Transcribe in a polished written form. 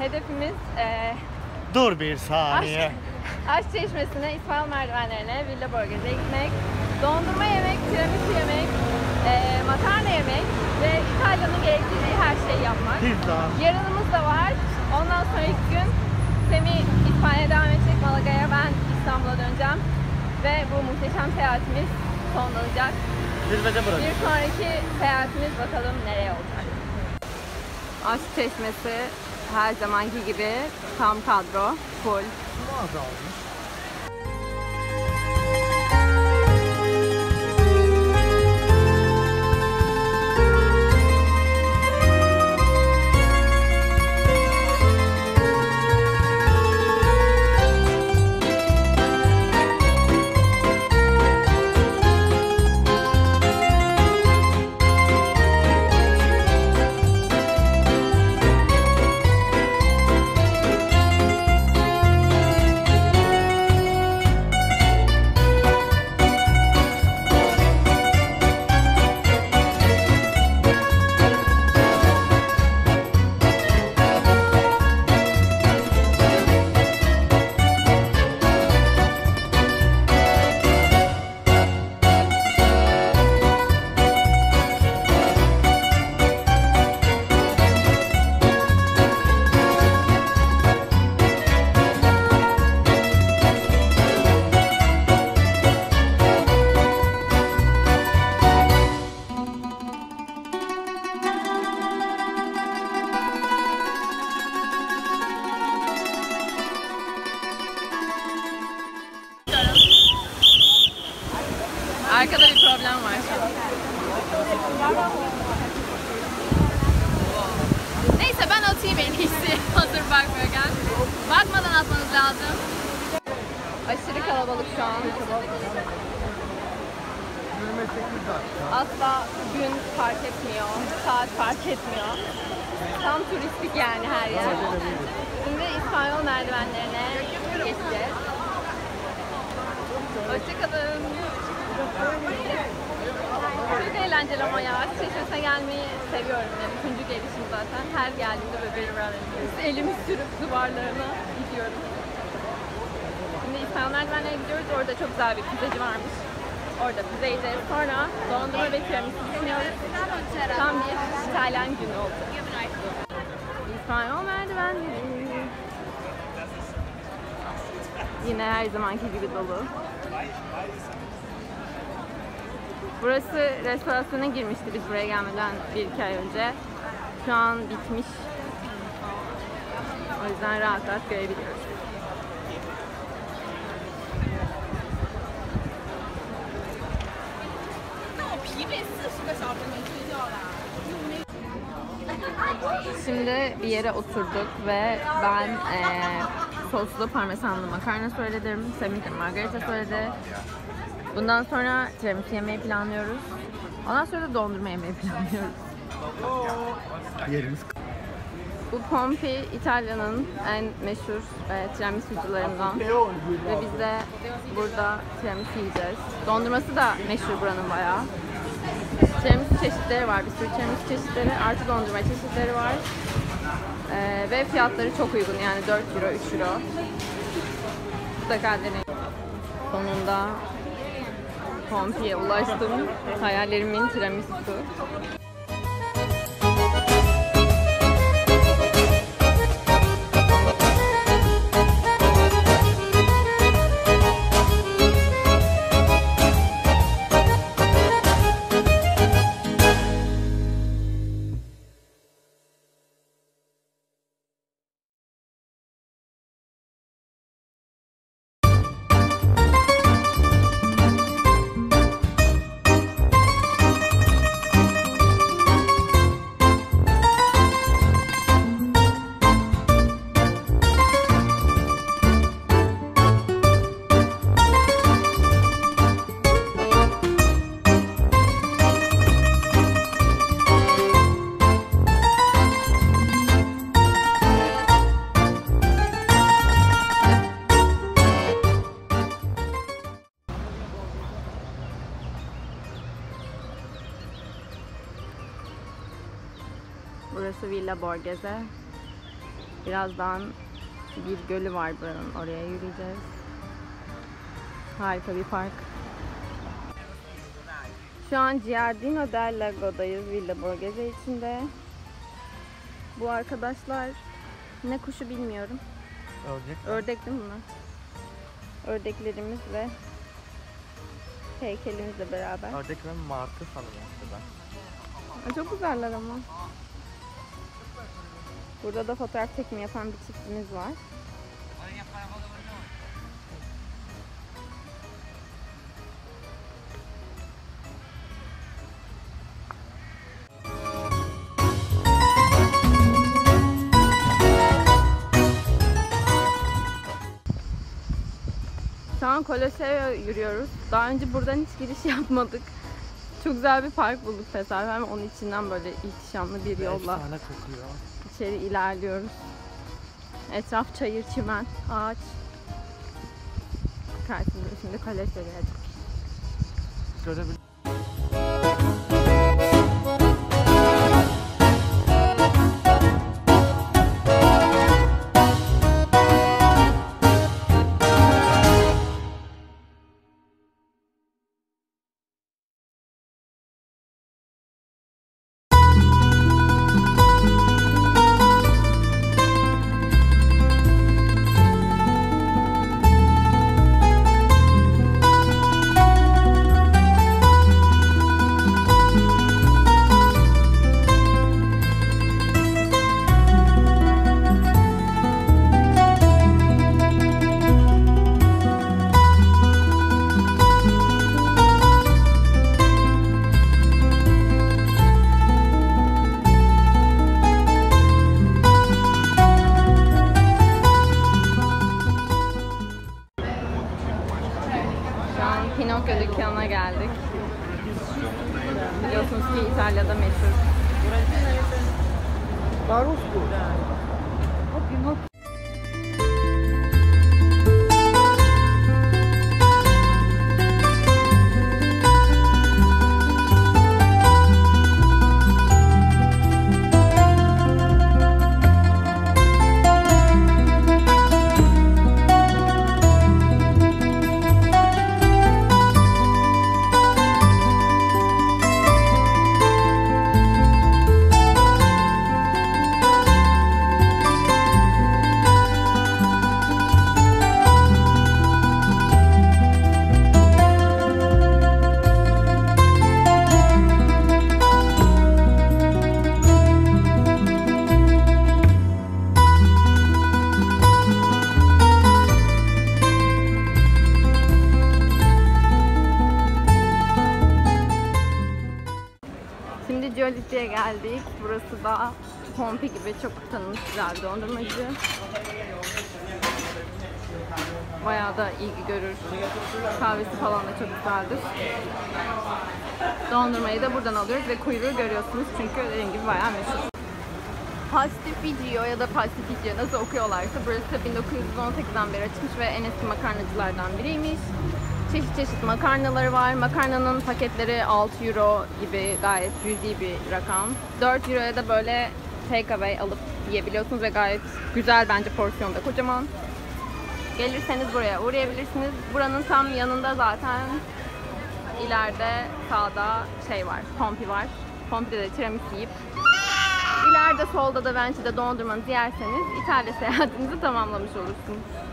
Hedefimiz Dur bir saniye. Aşk Çeşmesi'ne, İspanyol merdivenlerine, Villa Borghes'e gitmek, dondurma yemek, tiramisu yemek, makarna yemek ve İtalya'nın gerektirdiği her şeyi yapmak. Pizza. Yarınımız da var. Ondan sonraki gün Semih İspanya'ya devam edecek, Malaga'ya, ben İstanbul'a döneceğim. Ve bu muhteşem seyahatimiz sonlanacak. Bir sonraki seyahatimiz bakalım nereye olacak. Aşk Çeşmesi her zamanki gibi tam kadro, full. Azalmış. Arkada bir problem var şu an. Neyse ben atayım en iyisi. Hazır bakmıyorken. Bakmadan atmanız lazım. Aşırı kalabalık şu an. Asla gün fark etmiyor, saat fark etmiyor. Tam turistik yani her yer. Şimdi İspanyol merdivenlerine geçeceğiz. Hoşçakalın. Çok eğlenceli ama ya. Çeşmesi'ne gelmeyi seviyorum. Yani üçüncü gelişim zaten. Her geldiğimde böyle elimi sürüp duvarlarına gidiyorum. Şimdi İspanyol merdivenlerine gidiyoruz. Orada çok güzel bir pizzacı varmış. Orada pizza yiyeceğiz. Sonra dondurma ve tiramisu düşünüyoruz. Tam bir İtalyan günü oldu. İspanyol merdivenleri. Yine her zamanki gibi dolu. Burası restorasyona girmişti biz buraya gelmeden 1-2 ay önce. Şu an bitmiş. O yüzden rahat rahat görebiliyoruz. Şimdi bir yere oturduk ve ben soslu parmesanlı makarna söyledim. Semih de margarita söyledi. Bundan sonra tiramisu yemeyi planlıyoruz. Ondan sonra da dondurma yemeyi planlıyoruz. Yerimiz. Bu Pompi İtalya'nın en meşhur tiramisucularından ve biz de burada tiramisu yiyeceğiz. Dondurması da meşhur buranın bayağı. Tiramisu çeşitleri var, bir sürü tiramisu çeşitleri, artı dondurma çeşitleri var. Ve fiyatları çok uygun, yani 4 euro, 3 euro. Mutlaka deneyin. Sonunda Pompi'ye ulaştım. Hayallerimin tiramisusu. Burası Villa Borghese. Birazdan bir gölü var buranın. Oraya yürüyeceğiz. Harika bir park. Şu an Giardino del Lago'dayız. Villa Borghese içinde. Bu arkadaşlar ne kuşu bilmiyorum. Ördek. Ördek değil mi bunlar? Ördeklerimiz ve heykelimizle beraber. Ördek ve martı sanırım. Çok güzeller ama. Burada da fotoğraf çekimi yapan bir çiftimiz var. Şu an Colosseum'a yürüyoruz. Daha önce buradan hiç giriş yapmadık. Çok güzel bir park bulduk tesadüfen. Onun içinden böyle ihtişamlı bir yolla Efsane kokuyor. içeri ilerliyoruz. Etraf çayır, çimen, ağaç. Karşımızda şimdi Colosseum'a geldik. Görebilir. Pinokyo dükkanına geldik. Biliyorsunuz ki İtalya'da meşhur. Şimdi Gioli'ye geldik. Burası da Pompi gibi çok tanınmış güzel bir dondurmacı. Bayağı da ilgi görür. Kahvesi falan da çok güzeldir. Dondurmayı da buradan alıyoruz ve kuyruğu görüyorsunuz çünkü dediğim gibi bayağı meşhur. Pastificio ya da Pastificio nasıl okuyorlarsa burası 1918'den beri açmış ve en eski makarnacılardan biriymiş. Çeşit çeşit makarnaları var. Makarnanın paketleri 6 euro gibi gayet cüzi bir rakam. 4 euroya da böyle take away alıp yiyebiliyorsunuz ve gayet güzel bence porsiyonda kocaman. Gelirseniz buraya uğrayabilirsiniz. Buranın tam yanında zaten ileride sağda şey var, Pompi var. Pompi'de de tiramisu yiyip ileride solda da Vinci'de dondurmanızı yerseniz İtalya seyahatinizi tamamlamış olursunuz.